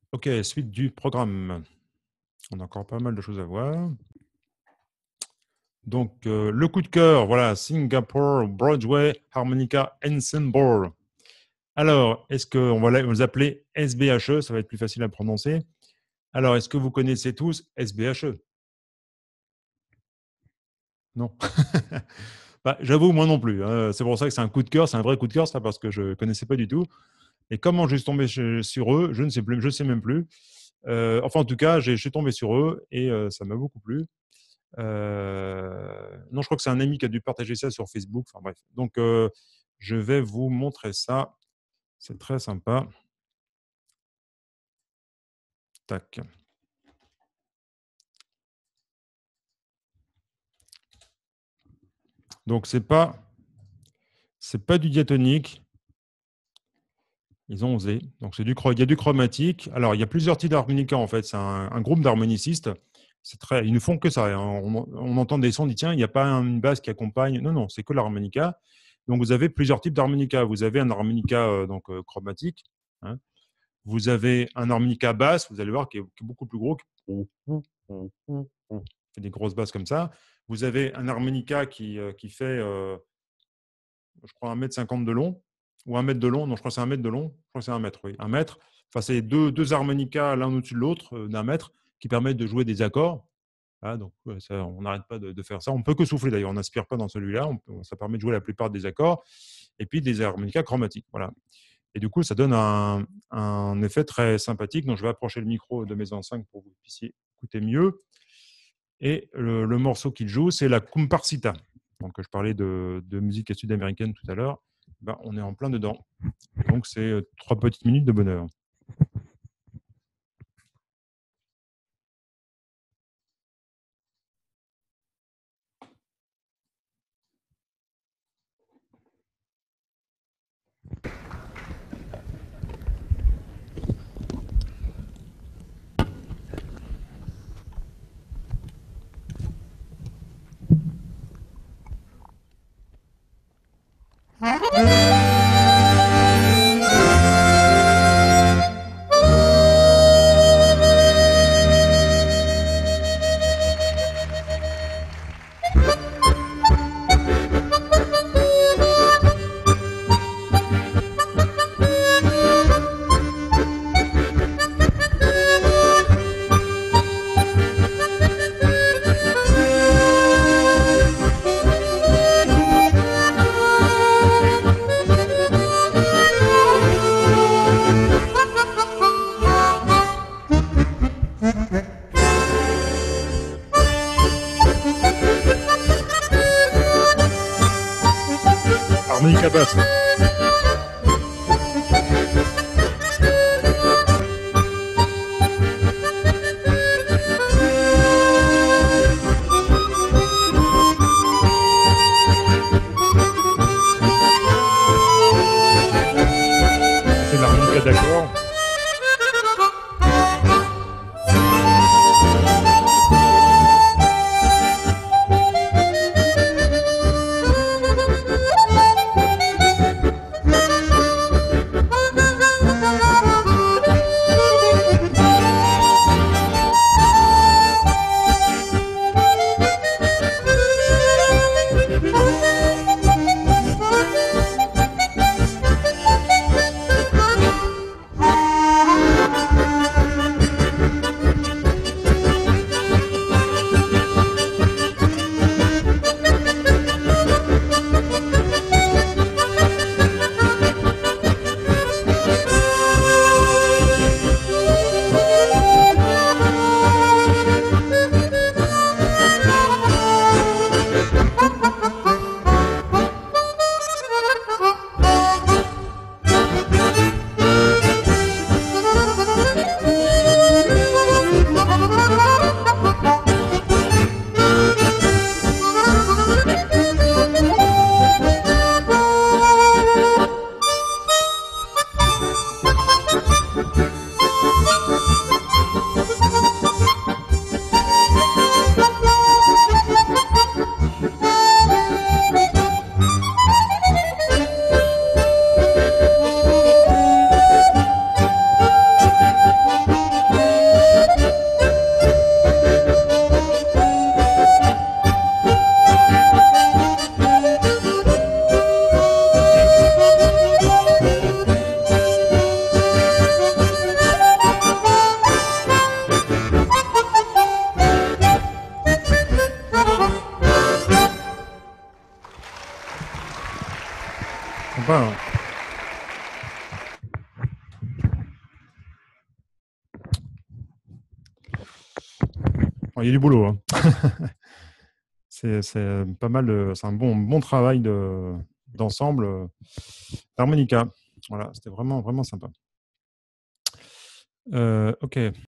Ok, suite du programme. On a encore pas mal de choses à voir. Donc, le coup de cœur, voilà, Singapore Broadway Harmonica Ensemble. Alors, est-ce qu'on va les appeler SBHE? Ça va être plus facile à prononcer. Alors, est-ce que vous connaissez tous SBHE? Non. Bah, j'avoue, moi non plus, hein. C'est pour ça que c'est un coup de cœur, c'est un vrai coup de cœur, ça, parce que je ne connaissais pas du tout. Et comment je suis tombé sur eux, je ne sais plus, je sais même plus. Enfin, en tout cas, je suis tombé sur eux et ça m'a beaucoup plu. Non, je crois que c'est un ami qui a dû partager ça sur Facebook. Enfin bref. Donc, je vais vous montrer ça. C'est très sympa. Tac. Donc, c'est pas du diatonique. Ils ont osé. Donc, il y a du chromatique. Alors, il y a plusieurs types d'harmonica en fait. C'est un groupe d'harmonicistes. Ils ne font que ça, hein. On entend des sons, on dit tiens, il n'y a pas une basse qui accompagne. Non, non, c'est que l'harmonica. Donc, vous avez plusieurs types d'harmonica. Vous avez un harmonica chromatique, hein. Vous avez un harmonica basse, vous allez voir, qui est beaucoup plus gros, qui fait des grosses basses comme ça. Vous avez un harmonica qui fait, je crois, 1,50 m de long, ou 1 mètre de long. Non, je crois que c'est 1 mètre de long. Je crois que c'est 1 mètre, oui. 1 mètre. Enfin, c'est deux harmonicas l'un au-dessus de l'autre d'1 mètre qui permettent de jouer des accords. Ah, donc, ça, on n'arrête pas de faire ça. On ne peut que souffler d'ailleurs, on n'inspire pas dans celui-là. Ça permet de jouer la plupart des accords. Et puis des harmonicas chromatiques. Voilà. Et du coup, ça donne un effet très sympathique. Donc, je vais approcher le micro de mes enceintes pour que vous puissiez écouter mieux. Et le morceau qu'il joue, c'est la Comparsita. Donc, je parlais de musique sud-américaine tout à l'heure. Ben, on est en plein dedans. Donc, c'est 3 petites minutes de bonheur. Harmonica basse. C'est l'harmonica d'accord. Sympa, hein. Il y a du boulot, hein. C'est pas mal, c'est un bon travail d'ensemble d'harmonica. Voilà, c'était vraiment, vraiment sympa. Ok.